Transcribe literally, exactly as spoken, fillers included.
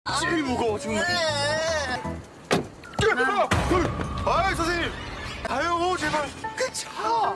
제일 무거워 지금. 아, 선생님. 아유 제발. 그 차.